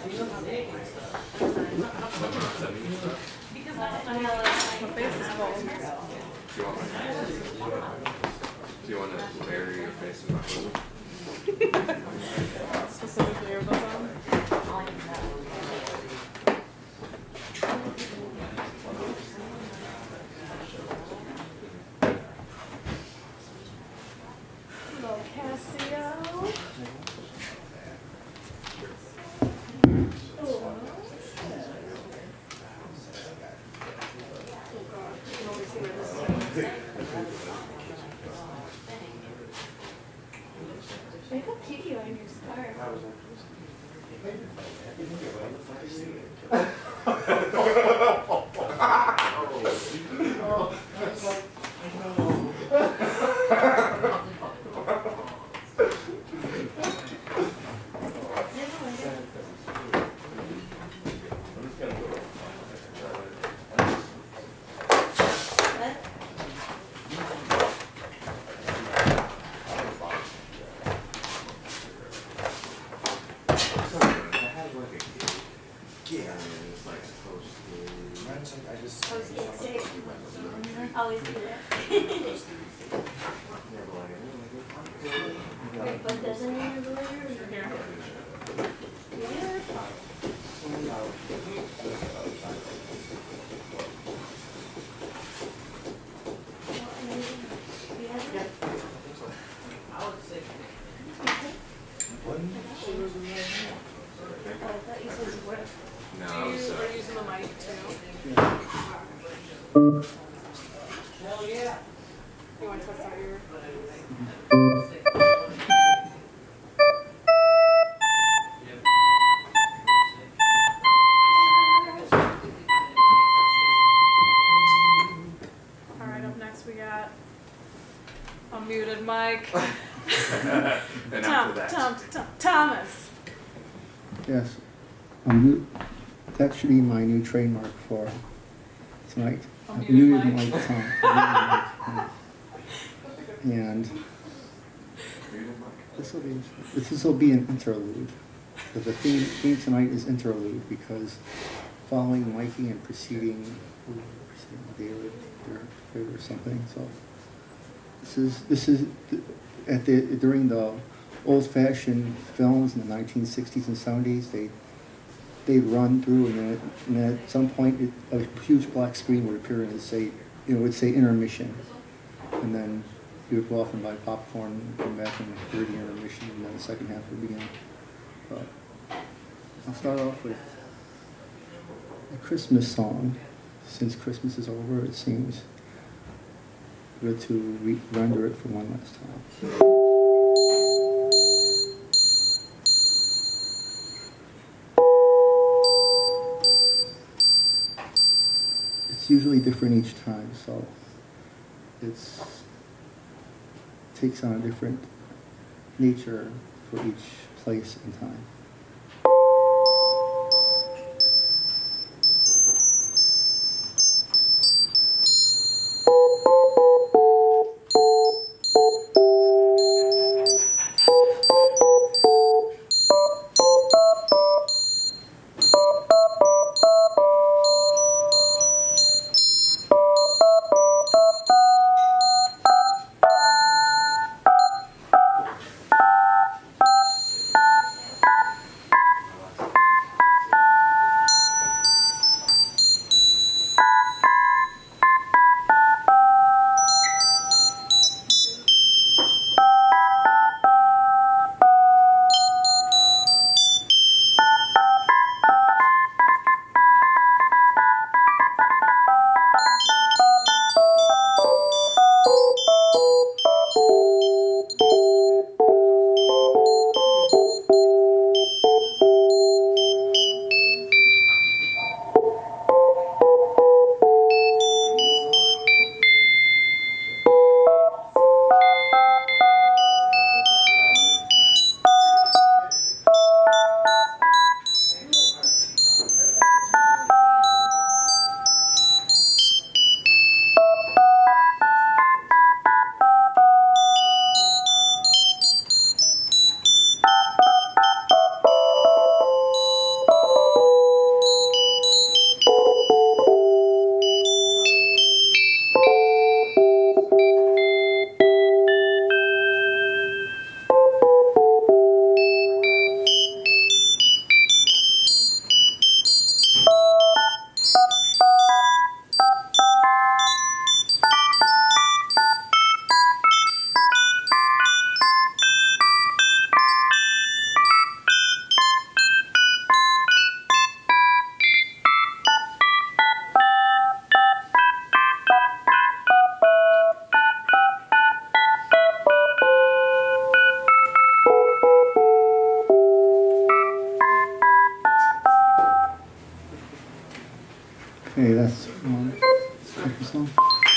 My face is cold. Do you want to bury your face in my bosom? Specifically your bosom. Hello, Cassio. They got Kiki on your scarf. Always do that. But doesn't mean you're going We're using the mic too. Hell yeah. You want to test out your... Alright, up next we got a muted mic. And after that. Thomas. Yes. That should be my new trademark for tonight. Muted mic. Tom. And this will be an interlude. But the theme tonight is interlude because following miking and preceding David or something. So this is during the old-fashioned films in the 1960s and 70s. They'd run through, and then at some point, a huge black screen would appear and it would say intermission, and then you would go off and buy popcorn and come back and hear the intermission, and then the second half would begin. But I'll start off with a Christmas song. Since Christmas is over, it seems good to render it for one last time. It's usually different each time, so it takes on a different nature for each place and time. Okay, that's one. Second song.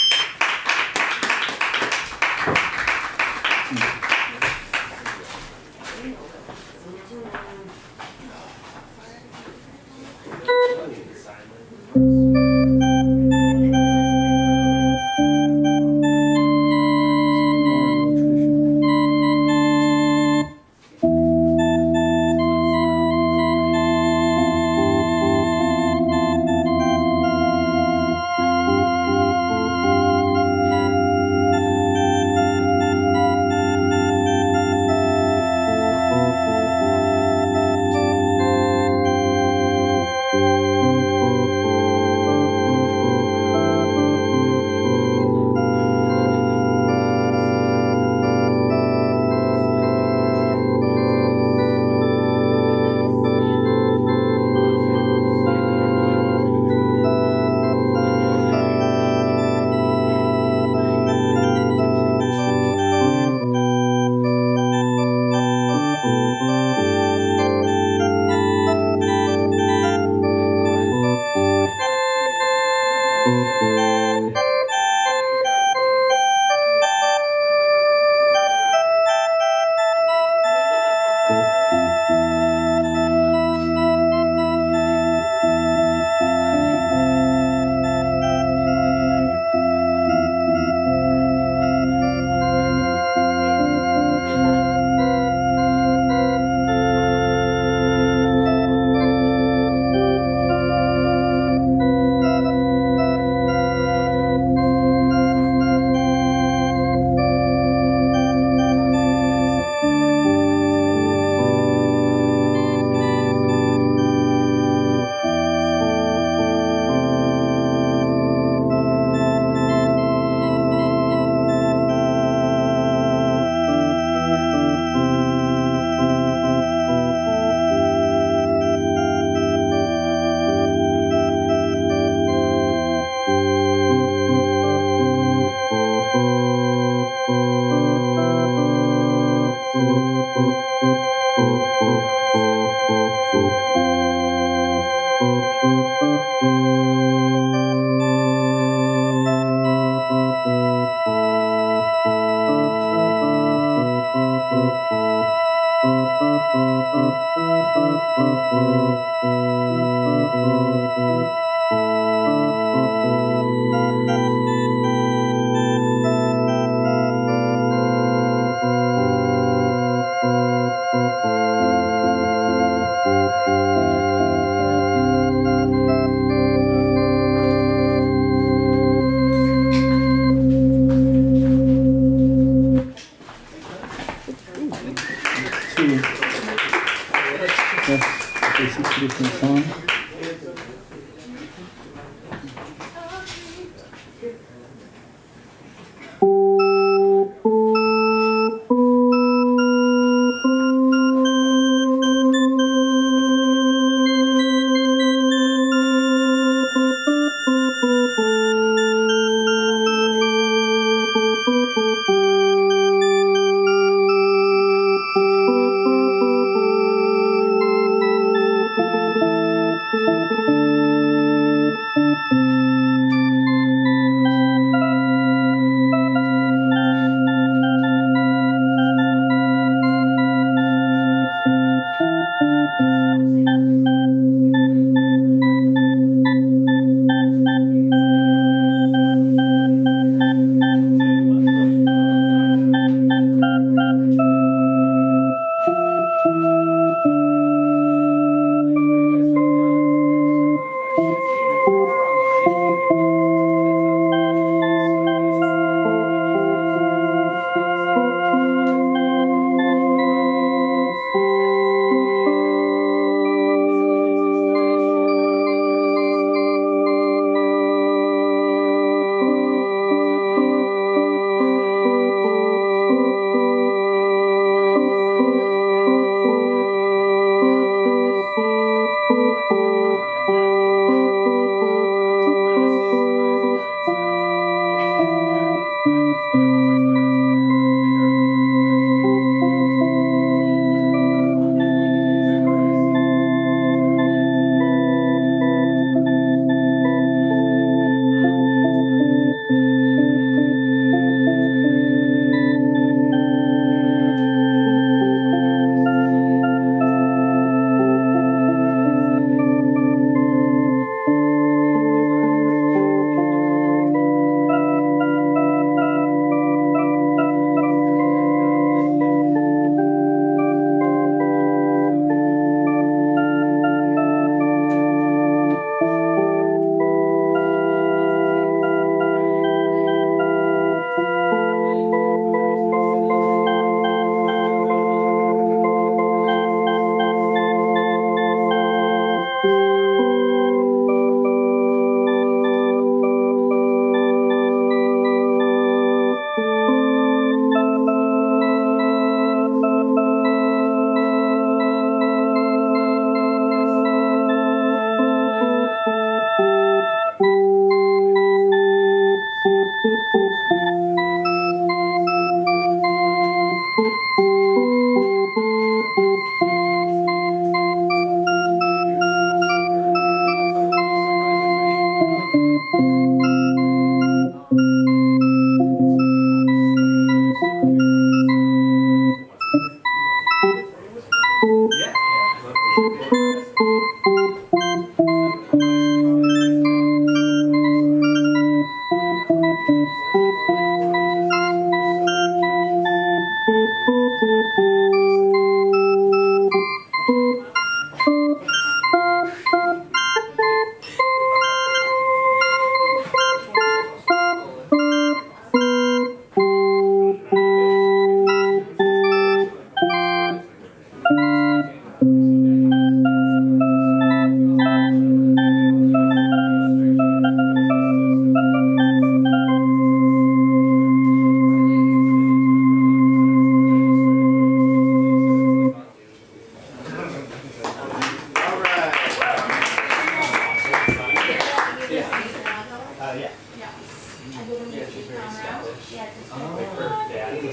That's basically the song.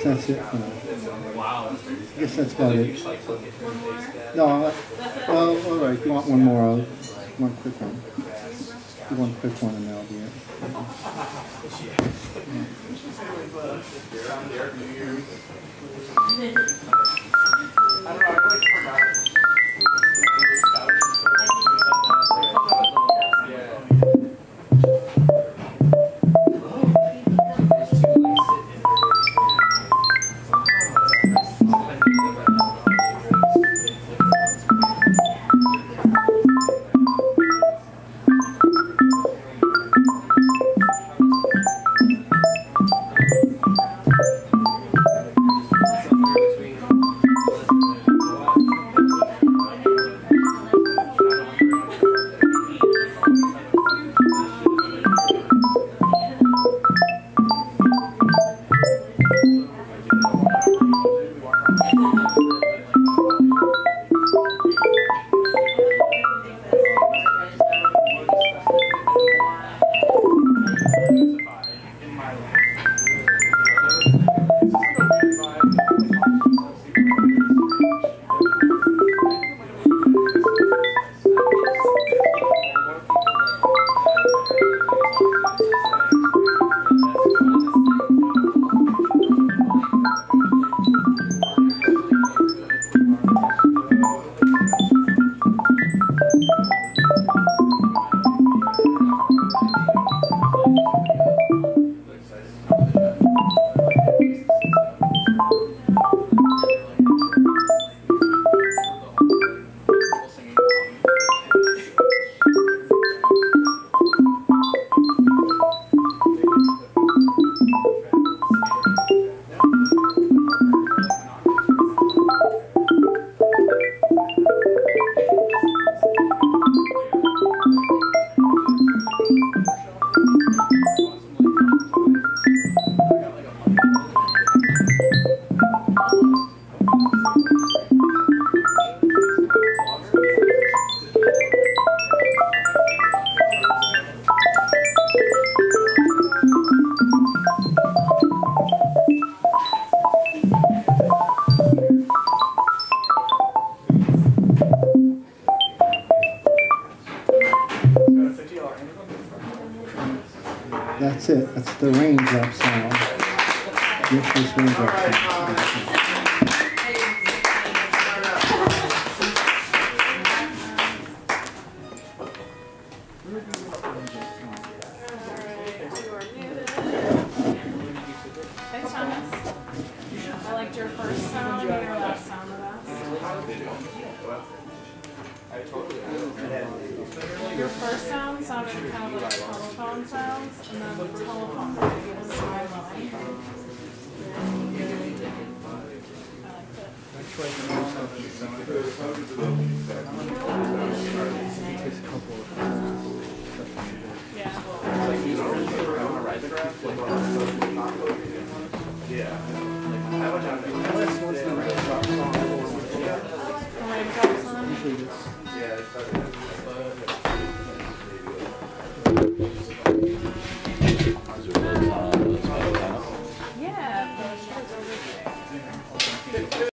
that's it for now. Wow. I guess that's about it. One more. No, well, all right. If you want one more, one quick one. Do one quick one, and that'll be it. That's it. That's the raindrop sound. This raindrop sound. Hey Thomas, I liked your first sound and your last sound the best. Your first sound sounded kind of like telephone sounds, and then the telephone was silent. Yeah.